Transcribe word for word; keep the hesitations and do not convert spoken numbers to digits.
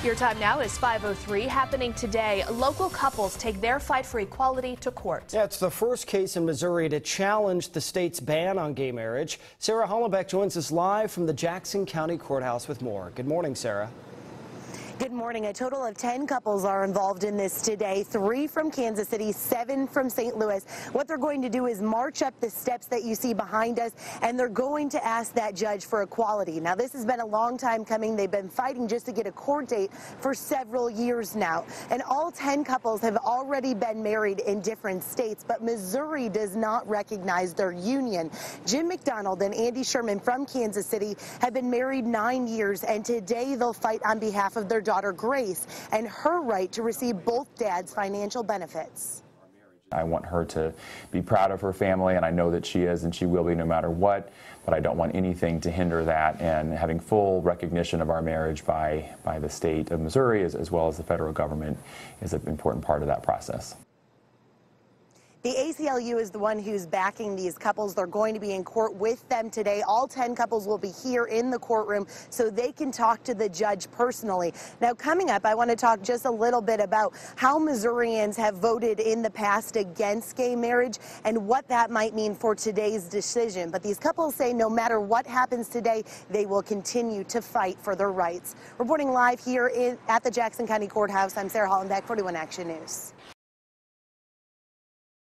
Your time now is five oh three. Happening today, local couples take their fight for equality to court. Yeah, it's the first case in Missouri to challenge the state's ban on gay marriage. Sarah Hollenbeck joins us live from the Jackson County Courthouse with more. Good morning, Sarah. Good morning. A total of ten couples are involved in this today, three from Kansas City, seven from Saint Louis. What they're going to do is march up the steps that you see behind us, and they're going to ask that judge for equality. Now, this has been a long time coming. They've been fighting just to get a court date for several years now. And all ten couples have already been married in different states, but Missouri does not recognize their union. Jim McDonald and Andy Sherman from Kansas City have been married nine years, and today they'll fight on behalf of their daughter Grace and her right to receive both dads' financial benefits. I want her to be proud of her family, and I know that she is, and she will be no matter what, but I don't want anything to hinder that, and having full recognition of our marriage by, by the state of Missouri as, as well as the federal government is an important part of that process. The A C L U is the one who's backing these couples. They're going to be in court with them today. All ten couples will be here in the courtroom so they can talk to the judge personally. Now, coming up, I want to talk just a little bit about how Missourians have voted in the past against gay marriage and what that might mean for today's decision. But these couples say no matter what happens today, they will continue to fight for their rights. Reporting live here in, at the Jackson County Courthouse, I'm Sarah Hollenbeck, forty-one Action News.